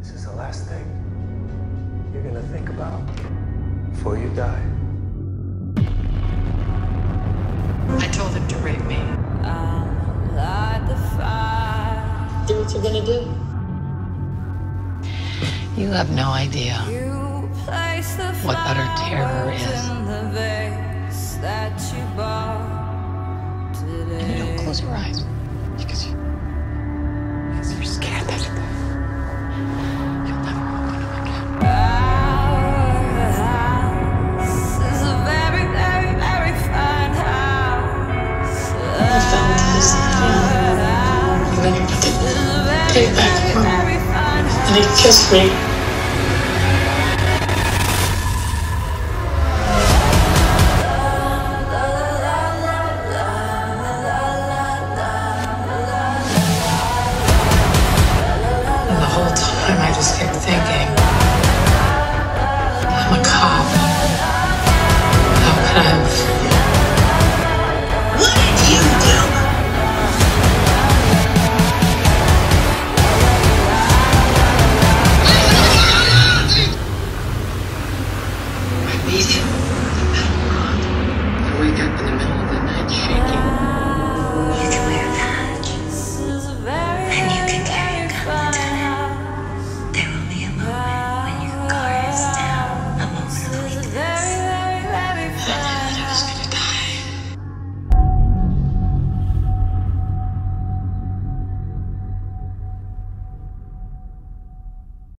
This is the last thing you're gonna think about before you die. I told him to rape me. Do what you're gonna do. You have no idea what utter terror is. And you don't close your eyes because you're scared that you'll never open them again. I found this and then he put the tape back on and he kissed me.